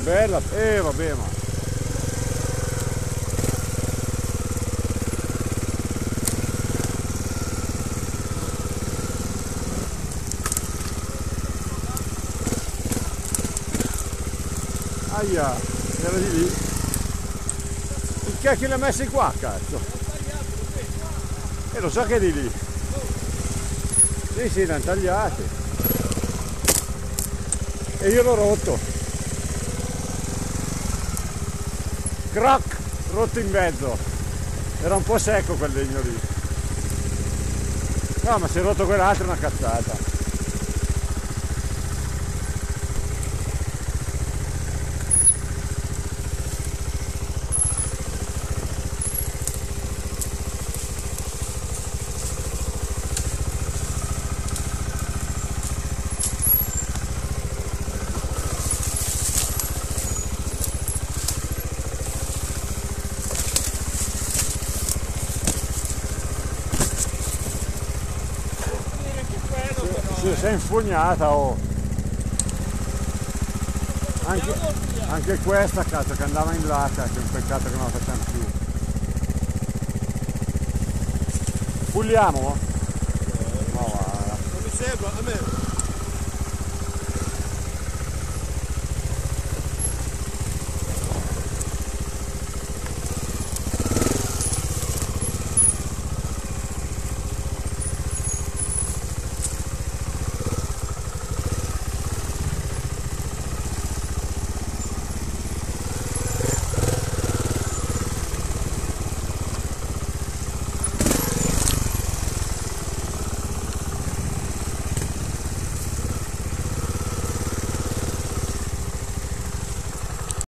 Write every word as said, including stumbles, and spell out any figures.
Bella, eh vabbè ma. Aia, era di lì. Il cacchio l'ha messi qua, cazzo. E lo so che è di lì. Sì, sì, l'hanno tagliati. E io l'ho rotto. Croc! Rotto in mezzo. Era un po' secco quel legno lì. No, ma si è rotto quell'altro, è una cazzata. Si è infognata oh. anche, anche questa cazzo che andava in là, che è un peccato che non la facciamo più. Puliamo? Ma guarda. Non mi sembra, a me